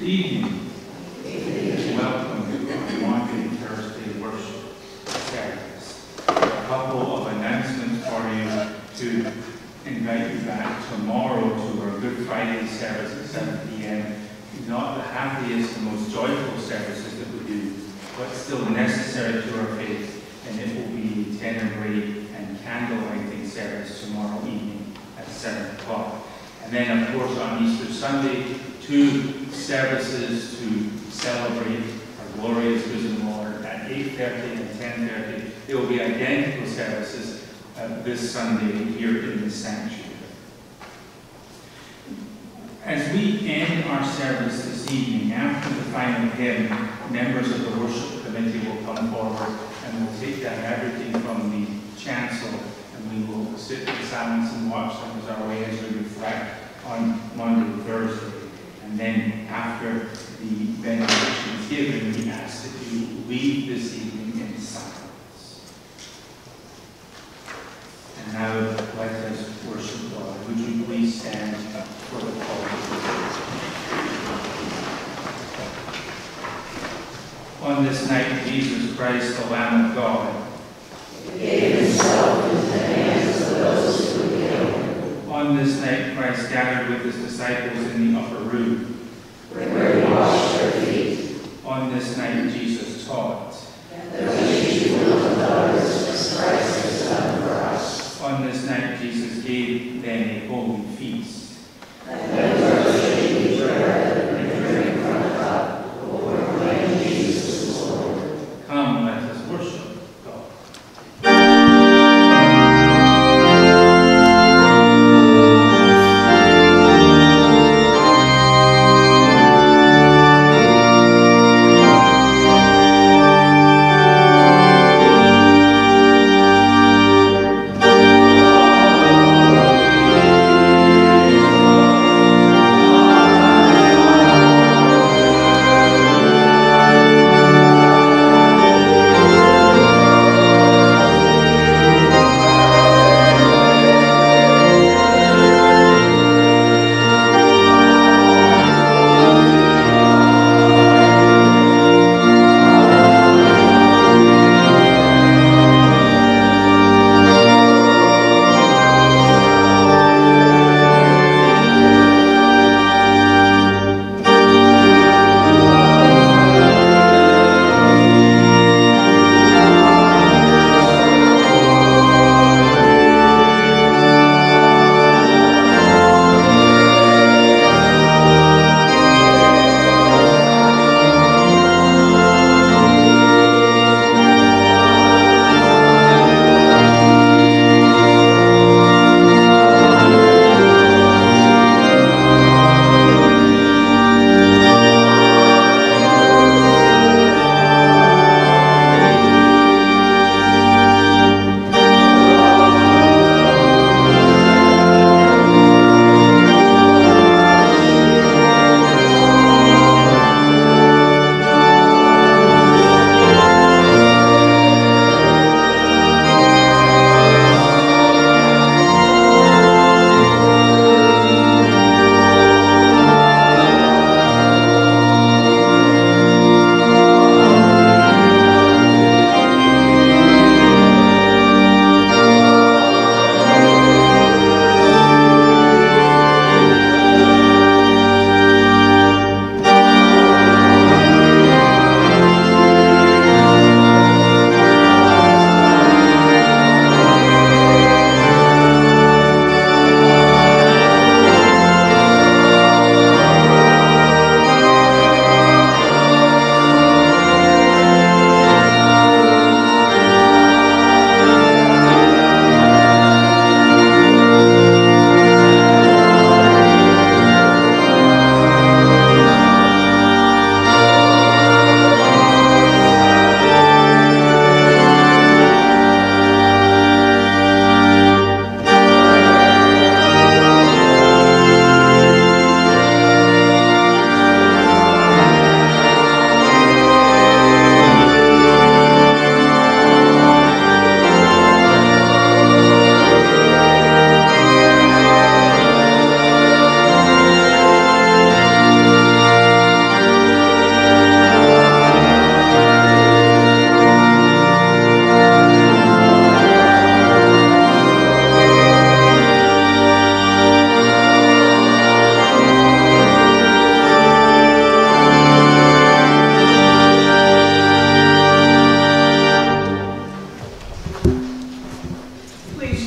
evening. Welcome to our Maundy Thursday worship service. A couple of announcements for you to invite you back tomorrow to our Good Friday service at 7 p.m. Not the happiest and most joyful services that we do, but still necessary to our faith, and it will be a tenebrae and candle lighting service tomorrow evening at 7 o'clock. And then, of course, on Easter Sunday, 2 services to celebrate our glorious risen Lord at 8:30 and 10:30. They will be identical services this Sunday here in the sanctuary. As we end our service this evening, after the final hymn, members of the worship committee will come forward and we'll take down everything from the chancel, and we will sit in silence and watch them as our way as we reflect on Monday, Thursday. And then after the benediction is given, we ask that you leave this evening in silence. And now let us worship God. Would you please stand for the call to worship? On this night, Jesus Christ, the Lamb of God, gave himself into the hands of those who killed him. On this night, Christ gathered with his disciples in the upper room, where he washed their feet. On this night, Jesus taught. That we should do unto others as Christ has done for us. On this night, Jesus gave them a holy feast. And then should eat bread and drink from the cup, who proclaim Jesus is Lord. Come, let us worship God.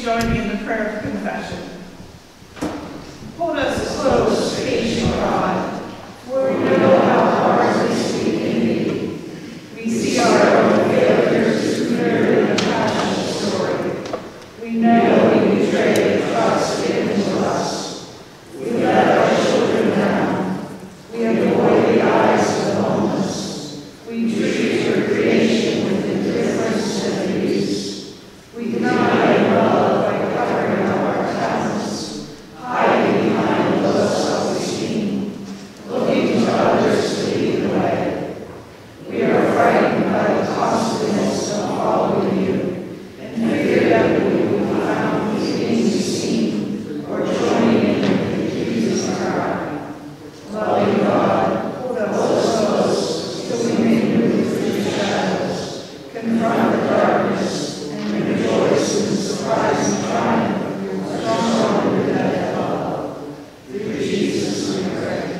Please join me in the prayer of confession. Hold us close, patient God, for we know how hard we speak in thee. We see our own failures mirrored in the passion story. We know we betray the trust given to us. We let our children down. We avoid the eyes of the homeless. We treat your creation with indifference and abuse. We deny love by covering up our talents, hiding behind low self-esteem, looking to others to lead the way. We are frightened by the costliness of following you, and fear that we will be found being seen or joining in the confusing crowd. Loving God, hold us close till we may move through the shadows, confront the darkness, and rejoice in the surprising triumph of your strong and dead love. Through Jesus we pray.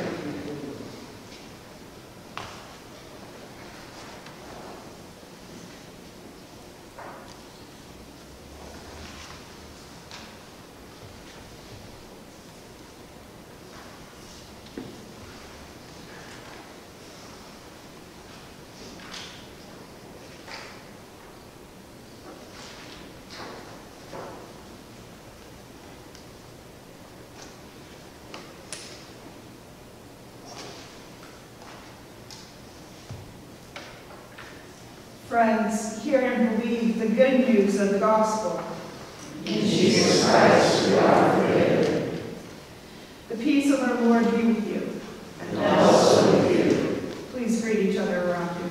Friends, hear and believe the good news of the gospel. In Jesus Christ we are forgiven. The peace of our Lord be with you. And also with you. Please greet each other around you.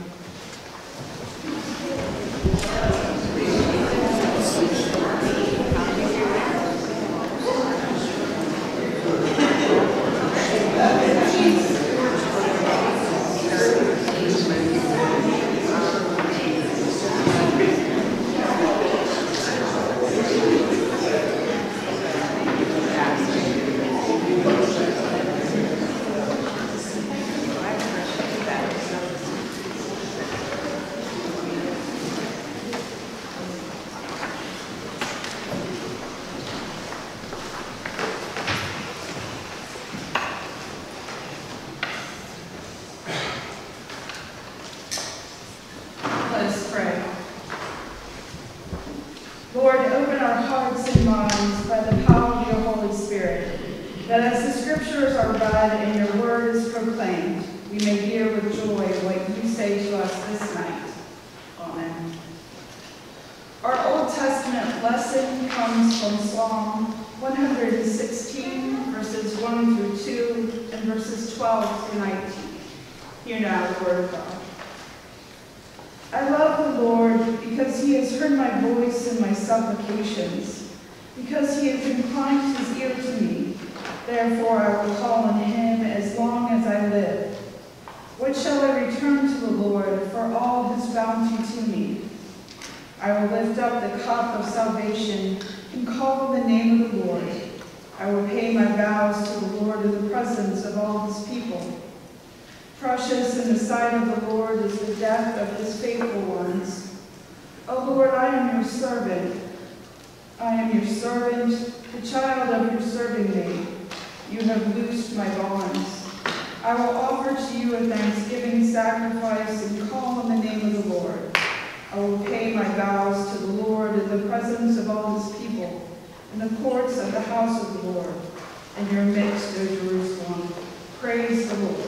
Let us pray. Lord, open our hearts and minds by the power of your Holy Spirit, that as the scriptures are read and your word is proclaimed, we may hear with joy what you say to us this night. Amen. Our Old Testament lesson comes from Psalm 116, verses 1 through 2, and verses 12 through 19. Hear now the word of God. I love the Lord because he has heard my voice and my supplications, because he has inclined his ear to me. Therefore I will call on him as long as I live. What shall I return to the Lord for all his bounty to me? I will lift up the cup of salvation and call on the name of the Lord. I will pay my vows to the Lord in the presence of all his people. Precious in the sight of the Lord is the death of his faithful ones. O Lord, I am your servant. I am your servant, the child of your serving maid. You have loosed my bonds. I will offer to you a thanksgiving sacrifice and call on the name of the Lord. I will pay my vows to the Lord in the presence of all his people, in the courts of the house of the Lord, in your midst, O Jerusalem. Praise the Lord.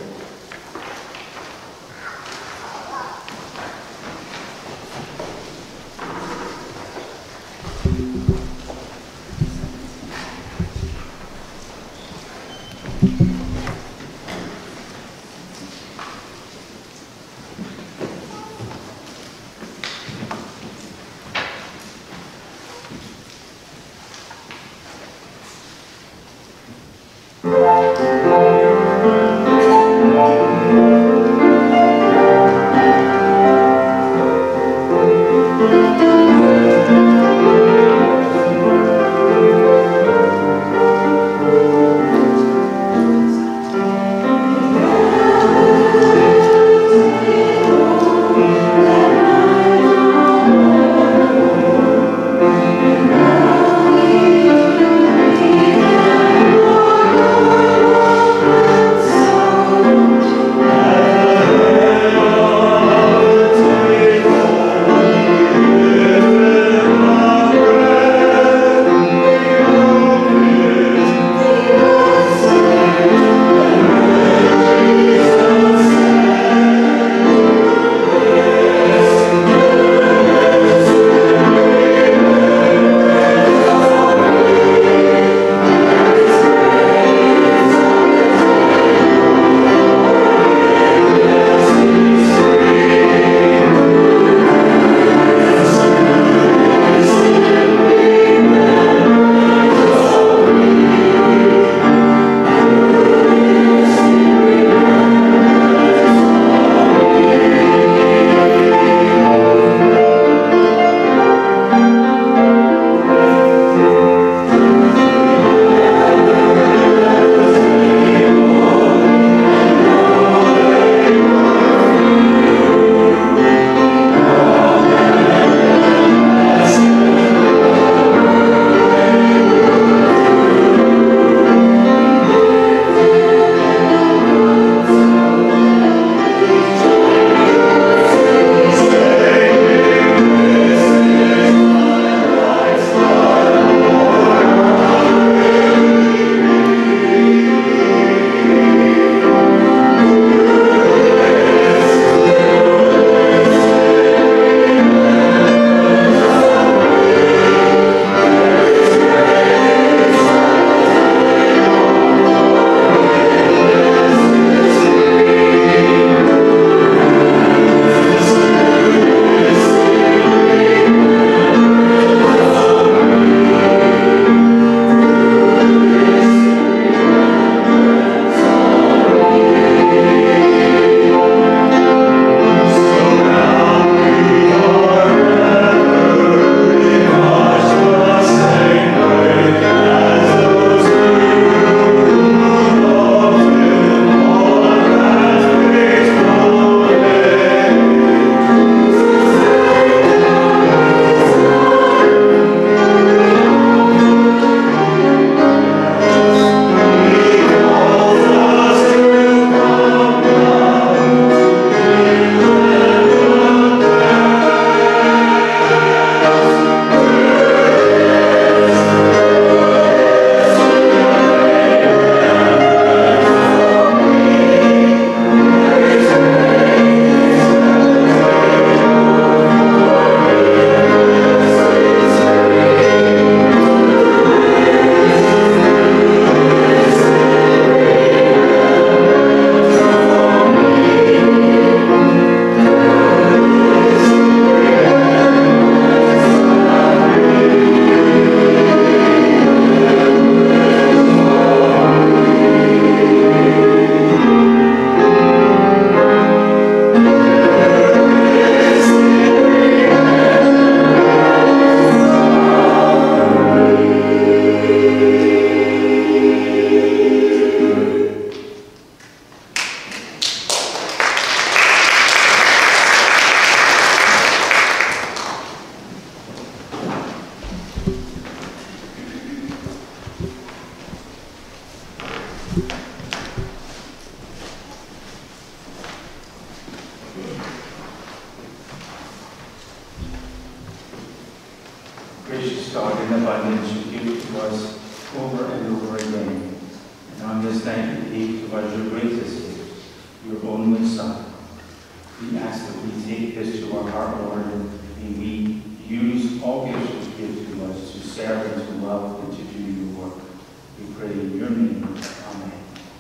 Gracious God, in abundance you give to us over and over again. And on this night you gave to us your greatest gift, your only Son. We ask that we take this to our heart, Lord, and may we use all gifts you give to us to serve and to love and to do your work. We pray in your name. Amen.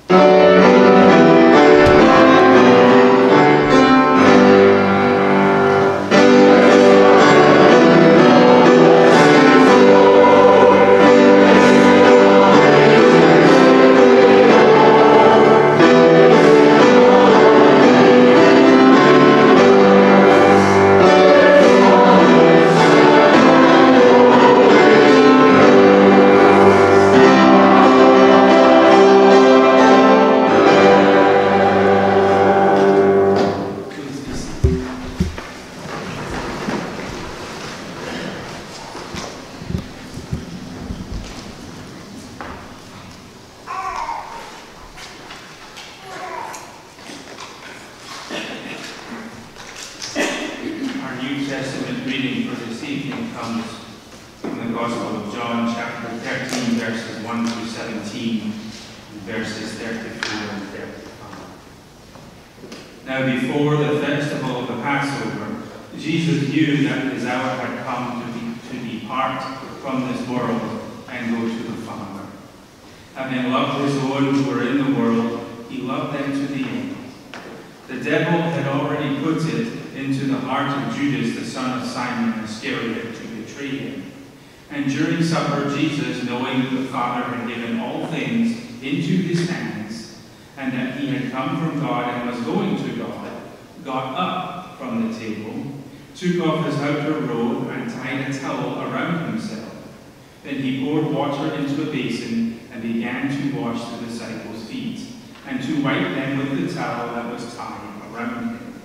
Took off his outer robe and tied a towel around himself. Then he poured water into a basin and began to wash the disciples' feet and to wipe them with the towel that was tied around him.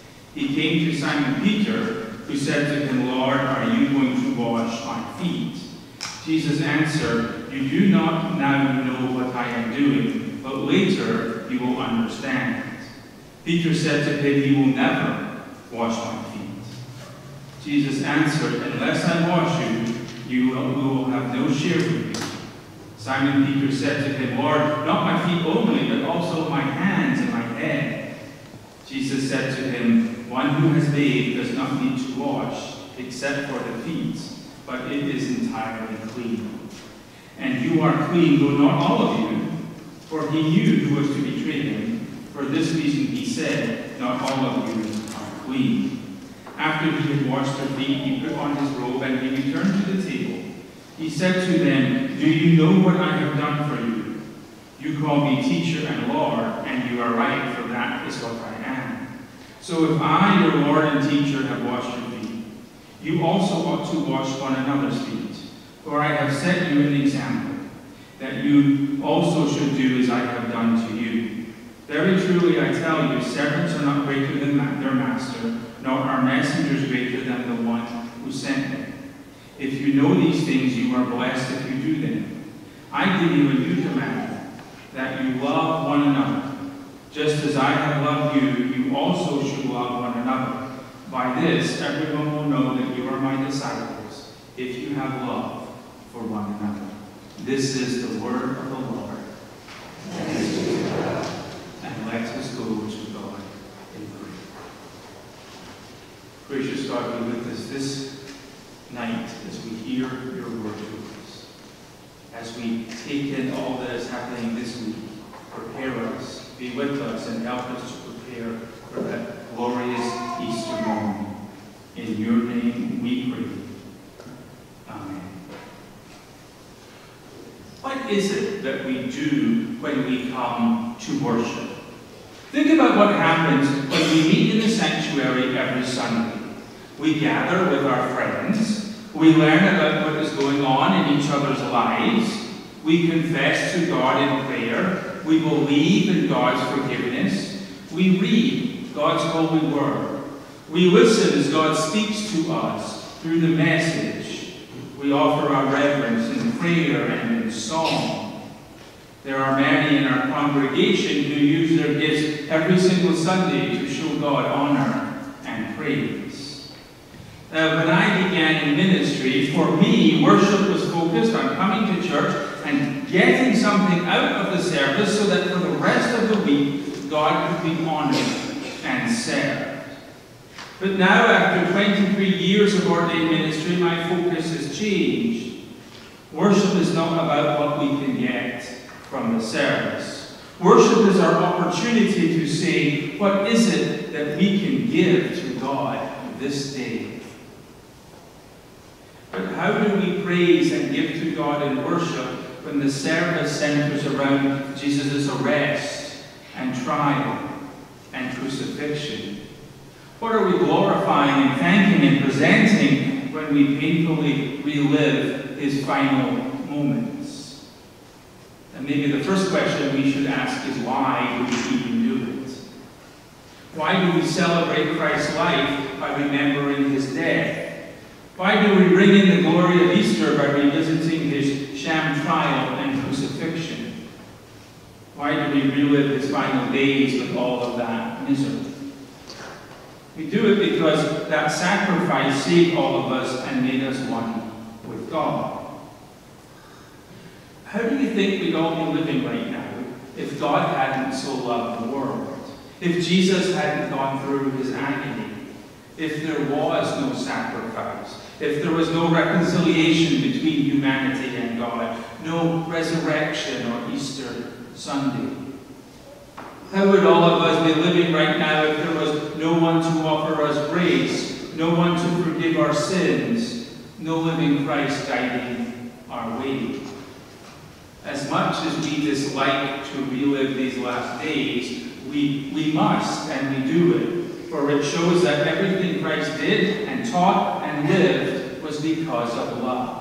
He came to Simon Peter, who said to him, Lord, are you going to wash my feet? Jesus answered, you do not now know what I am doing, but later you will understand. Peter said to him, you will never wash my feet. Jesus answered, unless I wash you, you will have no share with me. Simon Peter said to him, Lord, not my feet only, but also my hands and my head. Jesus said to him, one who has bathed does not need to wash, except for the feet, but it is entirely clean. And you are clean, though not all of you, for he knew who was to betray him. For this reason he said, not all of you are clean. After he had washed their feet, he put on his robe and he returned to the table. He said to them, do you know what I have done for you? You call me teacher and Lord, and you are right, for that is what I am. So if I, your Lord and teacher, have washed your feet, you also ought to wash one another's feet. For I have set you an example, that you also should do as I have done to you. Very truly I tell you, servants are not greater than their master, nor are messengers greater than the one who sent them. If you know these things, you are blessed if you do them. I give you a new commandment, that you love one another. Just as I have loved you, you also should love one another. By this, everyone will know that you are my disciples, if you have love for one another. This is the word of the Lord. Thanks be to God. And let us go to God in prayer. Gracious God, be with us this night as we hear your word to us. As we take in all that is happening this week, prepare us, be with us, and help us to prepare for that glorious Easter morning. In your name we pray. Amen. What is it that we do when we come to worship? Think about what happens when we meet in the sanctuary every Sunday. We gather with our friends. We learn about what is going on in each other's lives. We confess to God in prayer. We believe in God's forgiveness. We read God's holy word. We listen as God speaks to us through the message. We offer our reverence in prayer and in song. There are many in our congregation who use their gifts every single Sunday to show God honor and praise. When I began in ministry, for me, worship was focused on coming to church and getting something out of the service so that for the rest of the week, God could be honored and served. But now, after 23 years of ordained ministry, my focus has changed. Worship is not about what we can get from the service. Worship is our opportunity to say, what is it that we can give to God this day? But how do we praise and give to God in worship when the service centers around Jesus' arrest and trial and crucifixion? What are we glorifying and thanking and presenting when we painfully relive his final moments? And maybe the first question we should ask is, why do we even do it? Why do we celebrate Christ's life by remembering his death? Why do we bring in the glory of Easter by revisiting his sham trial and crucifixion? Why do we relive his final days with all of that misery? We do it because that sacrifice saved all of us and made us one with God. How do you think we'd all be living right now if God hadn't so loved the world? If Jesus hadn't gone through his agony? If there was no sacrifice? If there was no reconciliation between humanity and God? No resurrection or Easter Sunday? How would all of us be living right now if there was no one to offer us grace, no one to forgive our sins, no living Christ guiding our way? As much as we dislike to relive these last days, we must and we do it, for it shows that everything Christ did and taught and lived was because of love.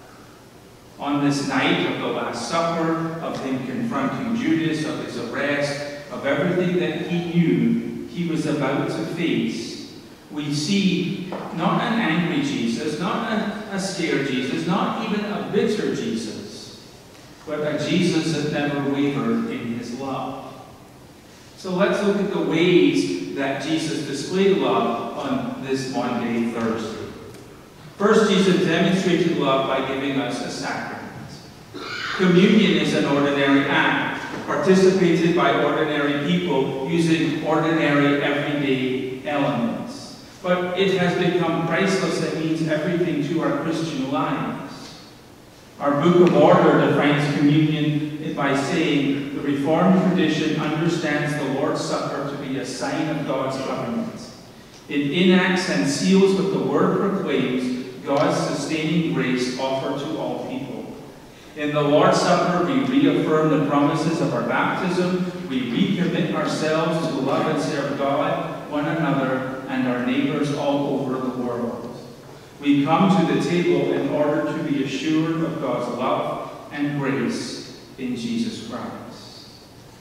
On this night of the Last Supper, of him confronting Judas, of his arrest, of everything that he knew he was about to face, we see not an angry Jesus, not a scared Jesus, not even a bitter Jesus, but a Jesus that never wavered in his love. So let's look at the ways that Jesus displayed love on this Maundy Thursday. First, Jesus demonstrated love by giving us a sacrament. Communion is an ordinary act, participated by ordinary people using ordinary, everyday elements. But it has become priceless and means everything to our Christian lives. Our Book of Order defines communion by saying the Reformed tradition understands the Lord's Supper to be a sign of God's covenant. It enacts and seals what the Word proclaims God's sustaining grace offered to all people. In the Lord's Supper, we reaffirm the promises of our baptism. We recommit ourselves to love and serve God, one another, and our neighbors all over the world. We come to the table in order to be assured of God's love and grace in Jesus Christ.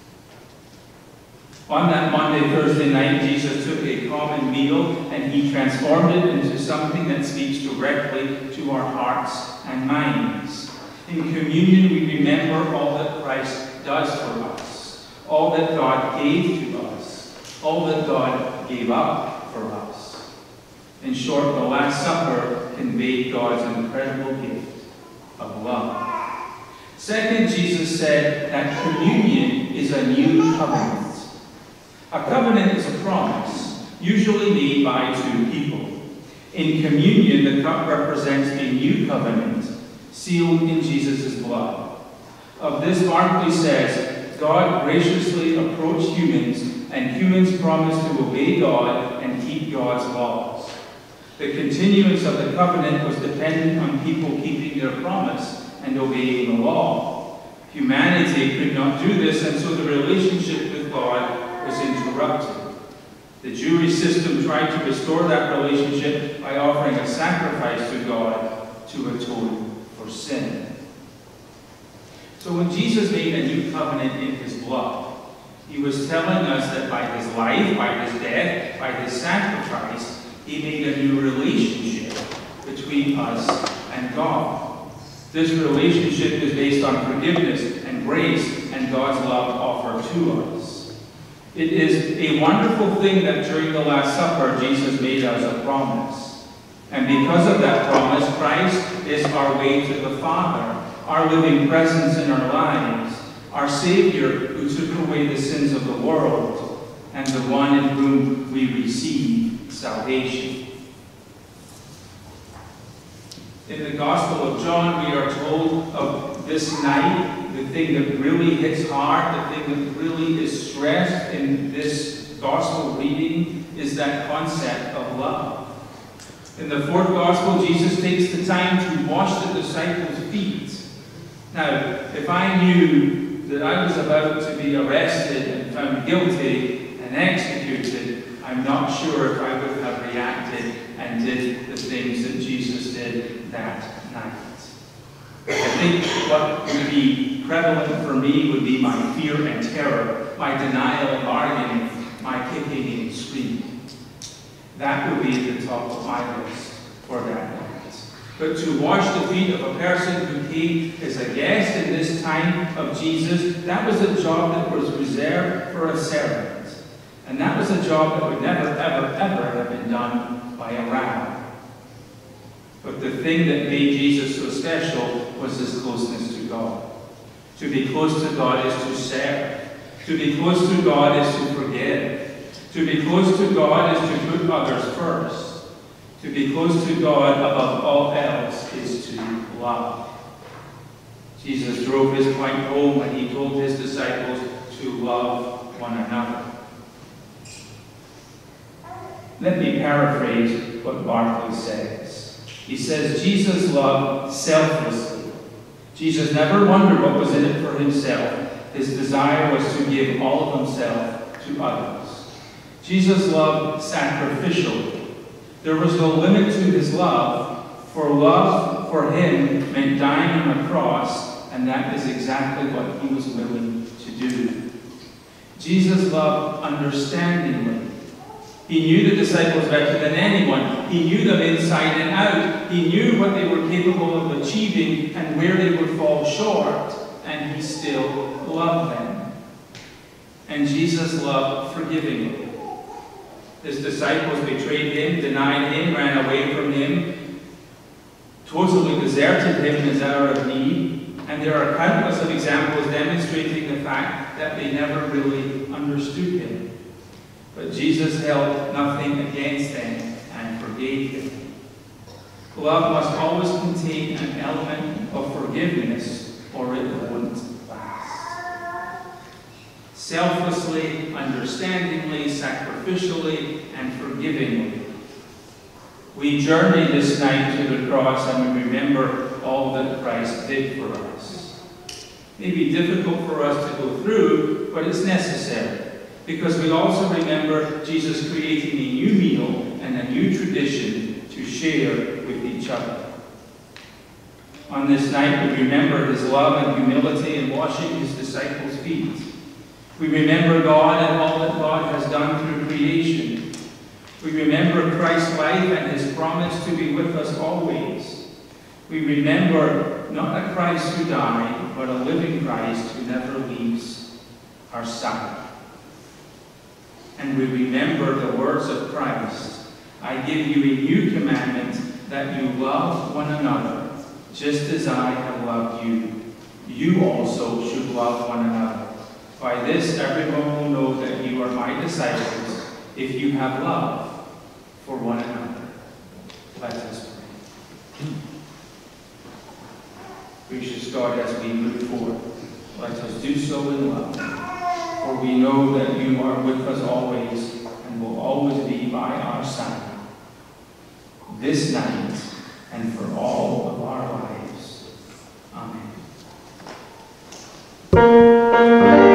On that Maundy, Thursday night, Jesus took a common meal and he transformed it into something that speaks directly to our hearts and minds. In communion, we remember all that Christ does for us, all that God gave to us, all that God gave up for us. In short, the Last Supper conveyed God's incredible gift of love. Second, Jesus said that communion is a new covenant. A covenant is a promise, usually made by two people. In communion, the cup represents a new covenant, sealed in Jesus' blood. Of this, Barclay says, God graciously approached humans, and humans promised to obey God and keep God's laws. The continuance of the covenant was dependent on people keeping their promise and obeying the law. Humanity could not do this, and so the relationship with God was interrupted. The Jewish system tried to restore that relationship by offering a sacrifice to God to atone for sin. So when Jesus made a new covenant in his blood, he was telling us that by his life, by his death, by his sacrifice, he made a new relationship between us and God. This relationship is based on forgiveness and grace and God's love offered to us. It is a wonderful thing that during the Last Supper, Jesus made us a promise. And because of that promise, Christ is our way to the Father, our living presence in our lives, our Savior who took away the sins of the world, and the one in whom we receive salvation. In the Gospel of John, we are told of this night, the thing that really hits hard, the thing that really is stressed in this Gospel reading is that concept of love. In the fourth Gospel, Jesus takes the time to wash the disciples' feet. Now, if I knew that I was about to be arrested and found guilty and executed, I'm not sure if I would have reacted and did the things that Jesus did that night. I think what would be prevalent for me would be my fear and terror, my denial and bargaining, my kicking and screaming. That would be at the top of my list for that night. But to wash the feet of a person who came as a guest in this time of Jesus, that was a job that was reserved for a servant. And that was a job that would never, ever, ever have been done by a rabbi. But the thing that made Jesus so special was his closeness to God. To be close to God is to serve. To be close to God is to forgive. To be close to God is to put others first. To be close to God above all else is to love. Jesus drove his point home when he told his disciples to love one another. Let me paraphrase what Barclay says. He says, Jesus loved selflessly. Jesus never wondered what was in it for himself. His desire was to give all of himself to others. Jesus loved sacrificially. There was no limit to his love for him meant dying on a cross, and that is exactly what he was willing to do. Jesus loved understandingly. He knew the disciples better than anyone. He knew them inside and out. He knew what they were capable of achieving and where they would fall short, and he still loved them. And Jesus loved forgivingly. His disciples betrayed him, denied him, ran away from him, totally deserted him in his hour of need, and there are countless of examples demonstrating the fact that they never really understood him. But Jesus held nothing against them and forgave them. Love must always contain an element of forgiveness, or it won't last. Selflessly, understandingly, sacrificially, and forgivingly. We journey this night to the cross and we remember all that Christ did for us. It may be difficult for us to go through, but it's necessary. Because we also remember Jesus creating a new meal and a new tradition to share with each other. On this night, we remember his love and humility in washing his disciples' feet. We remember God and all that God has done through creation. We remember Christ's life and his promise to be with us always. We remember not a Christ who died, but a living Christ who never leaves our side. And we remember the words of Christ, I give you a new commandment, that you love one another, just as I have loved you. You also should love one another. By this everyone will know that you are my disciples, if you have love for one another. Let us pray. Gracious God, as we move forward, let us do so in love. For we know that you are with us always and will always be by our side, this night and for all of our lives. Amen.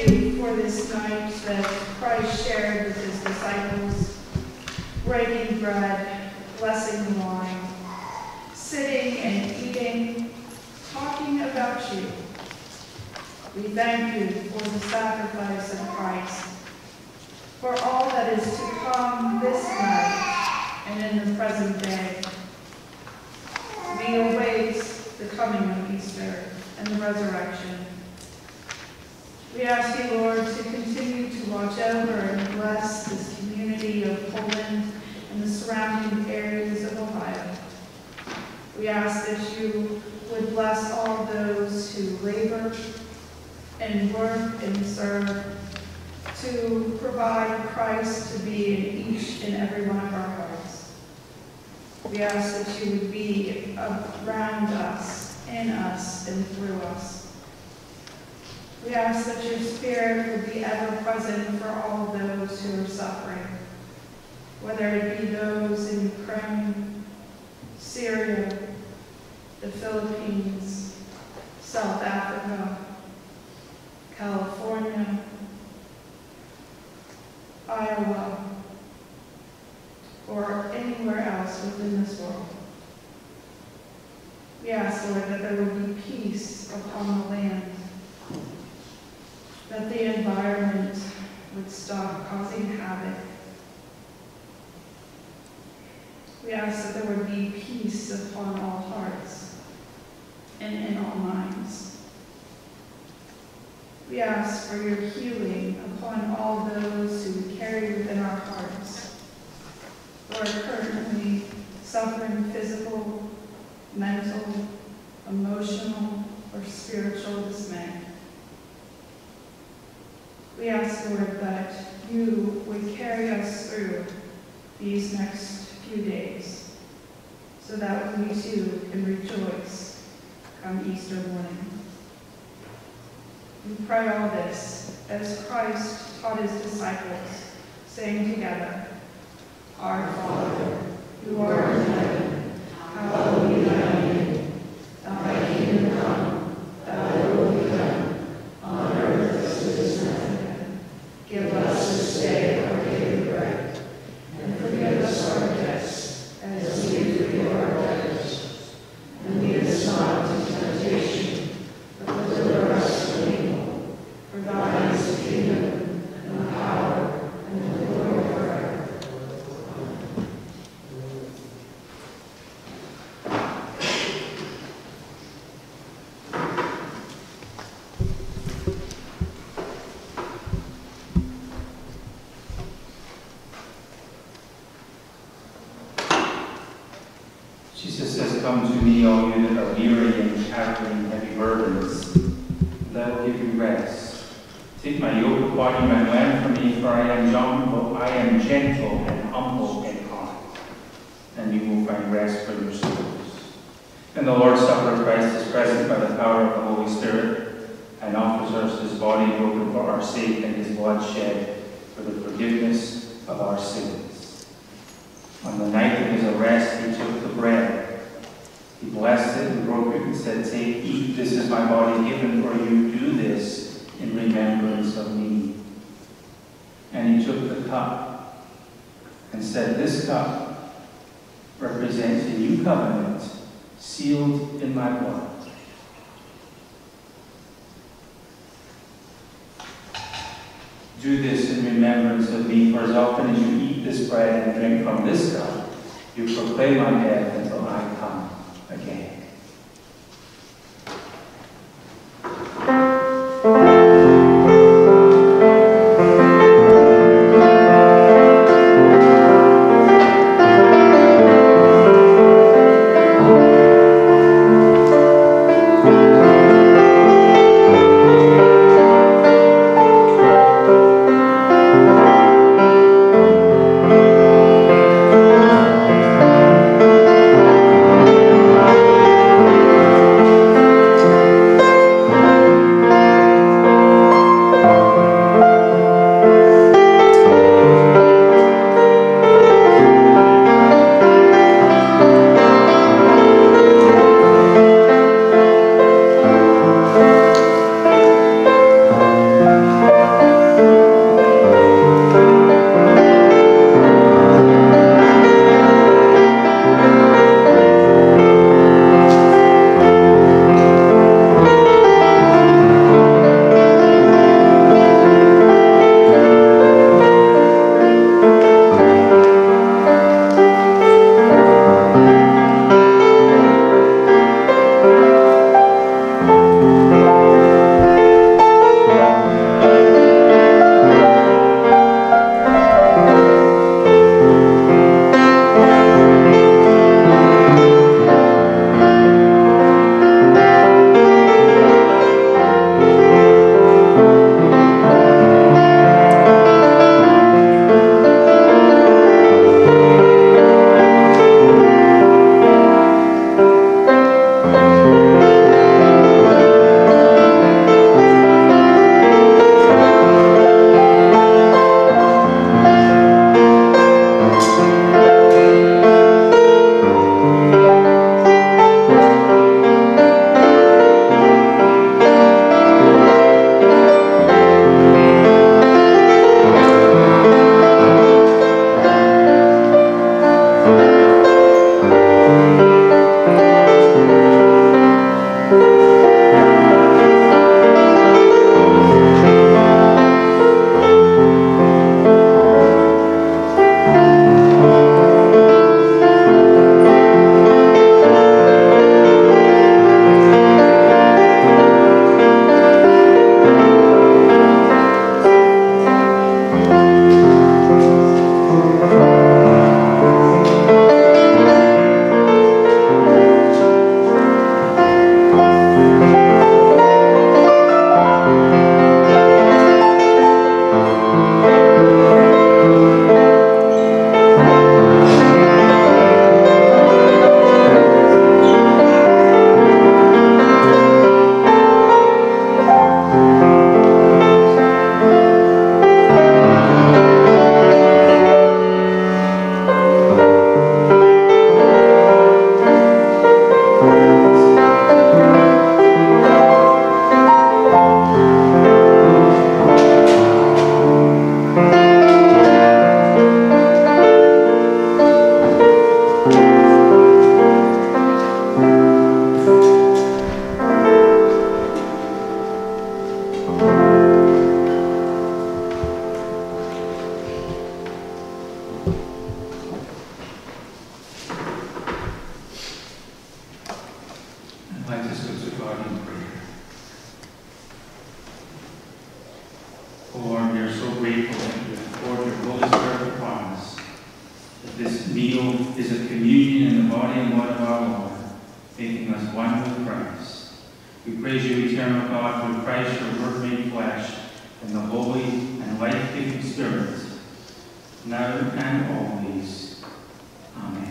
you for this night that Christ shared with his disciples, breaking bread, blessing the wine, sitting and eating, talking about you. We thank you for the sacrifice of Christ, for all that is to come this night and in the present day. We await the coming of Easter and the resurrection. We ask you, Lord, to continue to watch over and bless this community of Poland and the surrounding areas of Ohio. We ask that you would bless all those who labor and work and serve to provide Christ to be in each and every one of our hearts. We ask that you would be around us, in us, and through us. We ask that your Spirit would be ever present for all those who are suffering, whether it be those in Ukraine, Syria, the Philippines, South Africa, California, Iowa, or anywhere else within this world. We ask, Lord, that there would be peace upon the land, that the environment would stop causing havoc. We ask that there would be peace upon all hearts and in all minds. We ask for your healing upon all those who we carry within our hearts, who are currently suffering physical, mental, emotional, or spiritual dismay. We ask, Lord, that you would carry us through these next few days so that we too can rejoice come Easter morning. We pray all this as Christ taught his disciples, saying together, Our Father, who art in heaven, hallowed be thy name. Thy kingdom come, thy will be done, on earth as it is in heaven. Give us this day our daily bread, and forgive us our debts, as we forgive our debtors. And lead us not into temptation, but deliver us from evil. For thine is the kingdom, and the power, and the glory forever. Jesus says, Come to me, all you that are weary and carrying heavy burdens, and I will give you rest. Take my yoke upon you and learn from me, for I am gentle and humble in heart, and you will find rest for your souls. And the Lord's Supper of Christ is present by the power of the Holy Spirit, and offers us his body broken for our sake and his blood shed for the forgiveness of our sins. On the night of his arrest, he took the bread. He blessed it and broke it and said, Take, eat, this is my body given for you. Do this in remembrance of me. And he took the cup and said, This cup represents a new covenant sealed in my blood. Do this in remembrance of me, for as often as you eat this bread and drink from this cup, you proclaim my death until I come again. are so grateful that you have poured your Holy Spirit upon us. That this meal is a communion in the body and blood of our Lord, making us one with Christ. We praise you, eternal God, through Christ, your word made flesh, and the Holy and life-giving Spirit, now and always. Amen.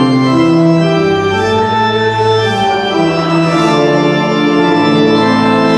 Amen.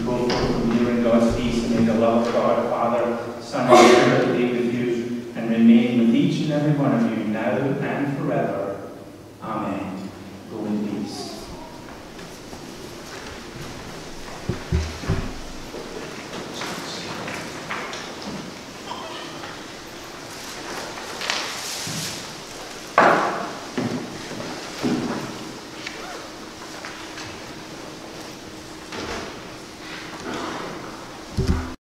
go forth from here in God's peace, and may the love of God, Father, Son, and Spirit be with you and remain with each and every one of you now and forever. Amen. Go in peace.